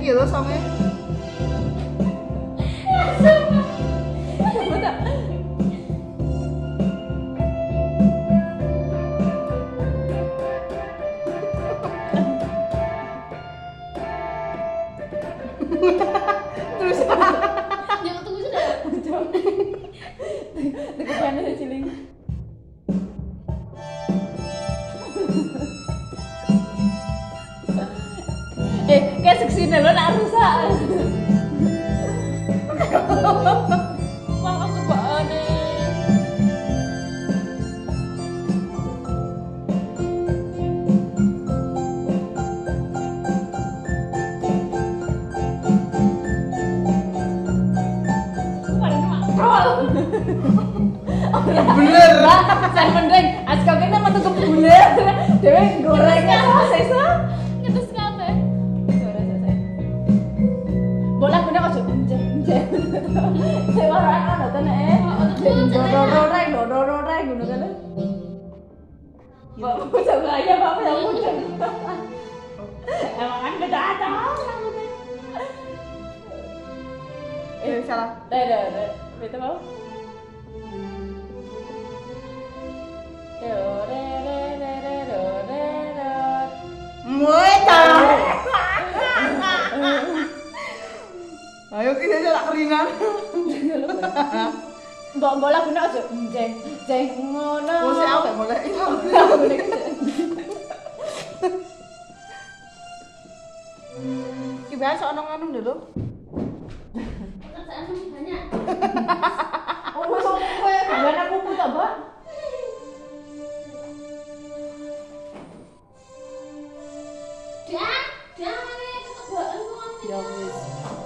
iki lho songe. Terus Yuk tunggu sudah. Deketannya si Ciling. Kayak seksine lo nak rusak. Malah kebaane. bener. Saya mending aska kene metu kebuler. Dewe gorengnya sesa. Ngetes kabeh. Bola gune kok njeh. Saya ora ana to nek. Dororeng ngono kan. Bapak coba aja bapak yang muncul. Emang kan beda ada. Salah. Dah. Betul mau? Mueta. Ayo kita aja keringan. Mbok bola guna aja. Jeng ngono. Mesti aku mulai. Ki biasa ono anu lho. Pekerjaan masih banyak. Oh, wis kowe gambar aku ta, Mbak? Dah, mana ketebaan kok. Ya wis.